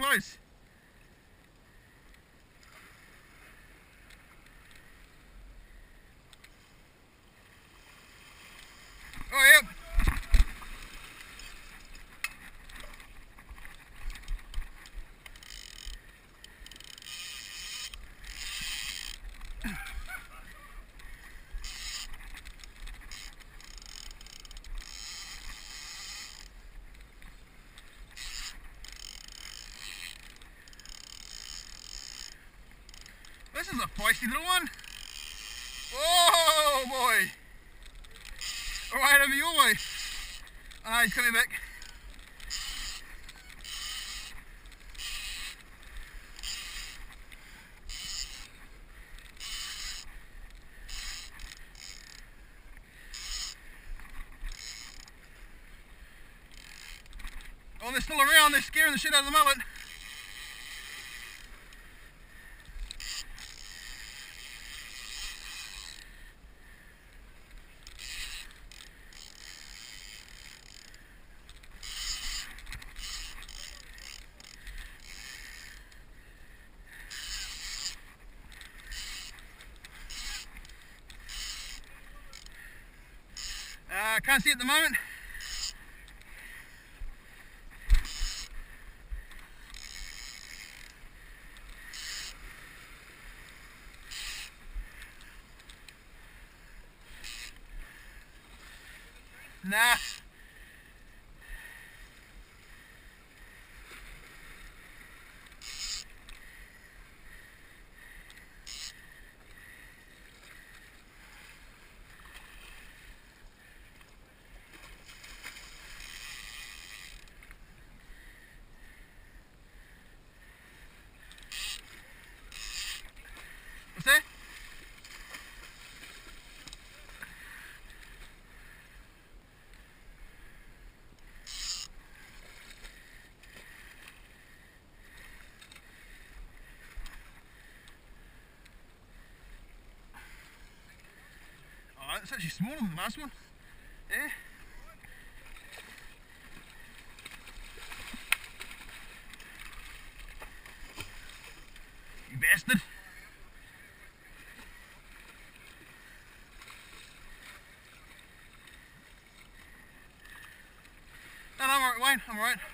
close. Oh, yep. This is a feisty little one. Oh boy! Right over your way. Oh no, he's coming back. Oh, they're still around. They're scaring the shit out of the mullet. Can't see at the moment. Nah. What's that? Oh, it's actually smaller than the last one. Yeah. You bastard. No, I'm alright, Wayne. I'm alright.